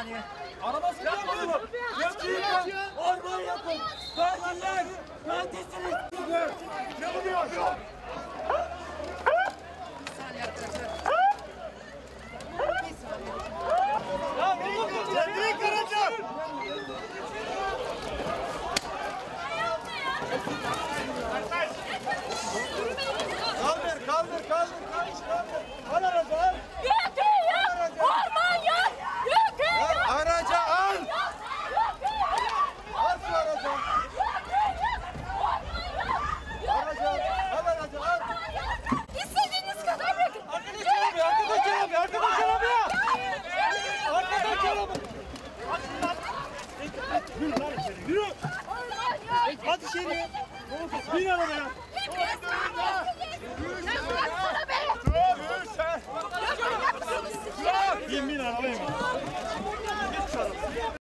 saniye. Arabası yapın. Yapın. Orman yapın. Katiller. Katilsiniz. Ne oluyor? Bir saniye arkadaşlar. Bir saniye. Ya neyi kıracağım? Kaldır. Al aracı al. Yürüyün! Orman yok! Yürüyün! Aracı al. Al şu aracı. Al aracı al. İstediğiniz kadar bırakın. Arkadaşlar abi. Yürü. Orman yok! Hadi içeri. Bin arabaya.